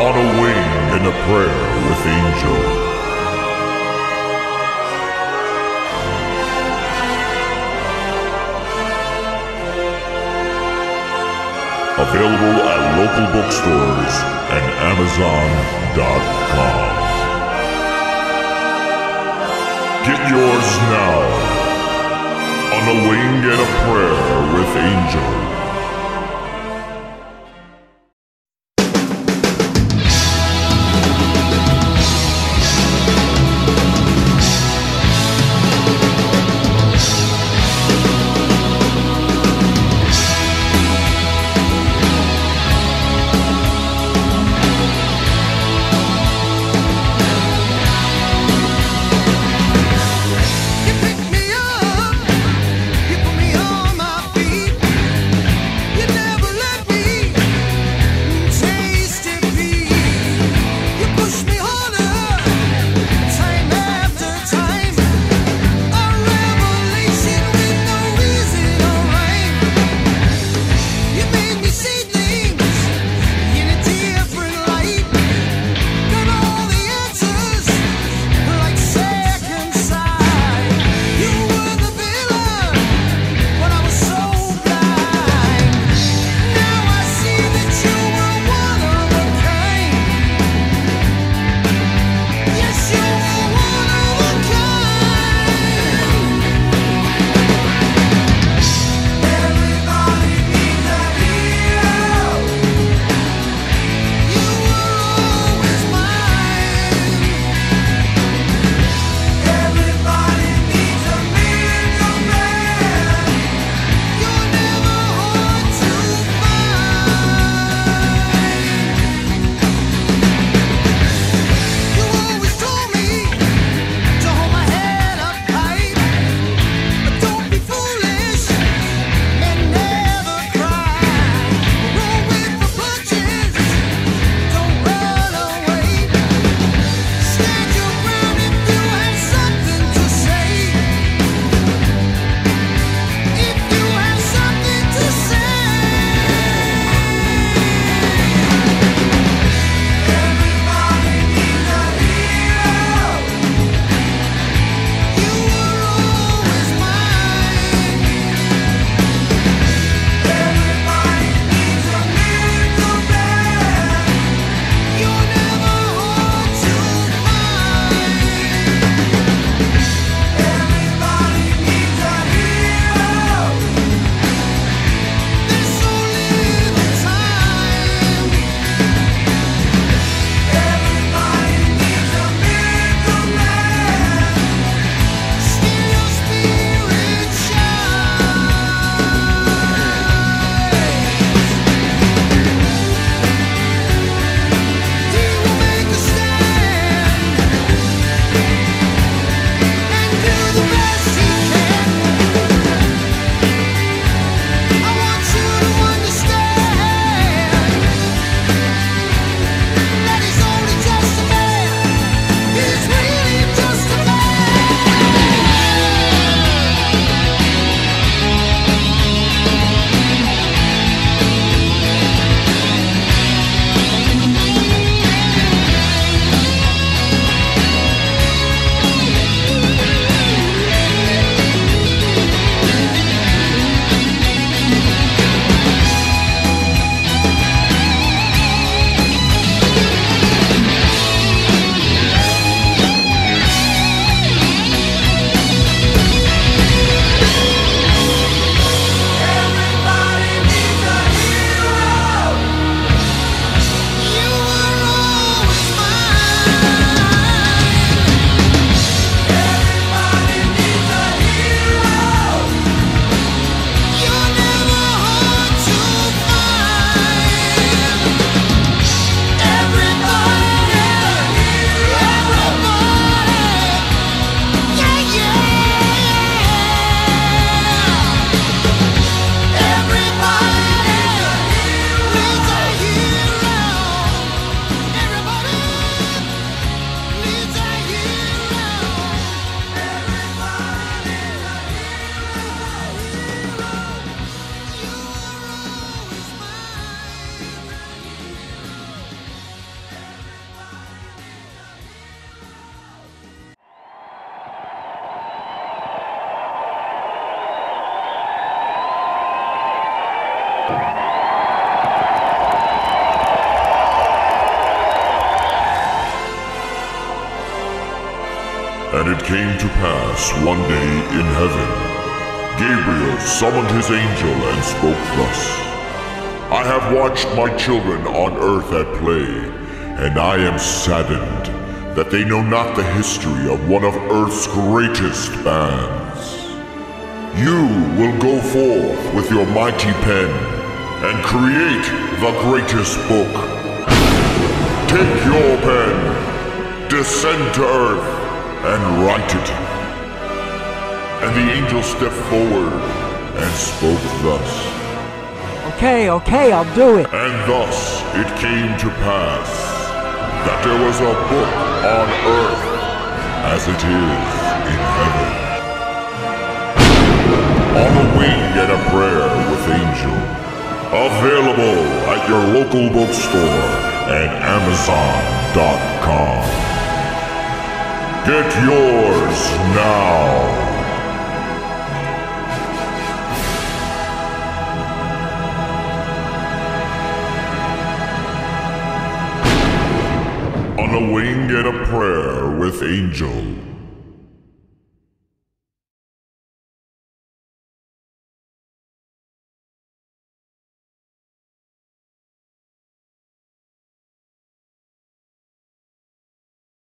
On a Wing and a Prayer with Angel. Available at local bookstores and Amazon.com. Get yours now. On a Wing and a Prayer with Angel. You pick me up, you put me on my feet. And it came to pass one day in heaven, Gabriel summoned his angel and spoke thus: I have watched my children on earth at play, and I am saddened that they know not the history of one of earth's greatest bands. You will go forth with your mighty pen and create the greatest book. Take your pen, descend to earth, and write it. And the angel stepped forward and spoke thus: Okay, I'll do it. And thus it came to pass that there was a book on earth as it is in heaven. On a Wing and a Prayer with Angel. Available at your local bookstore and Amazon.com. Get yours now. On a Wing and a Prayer with Angel.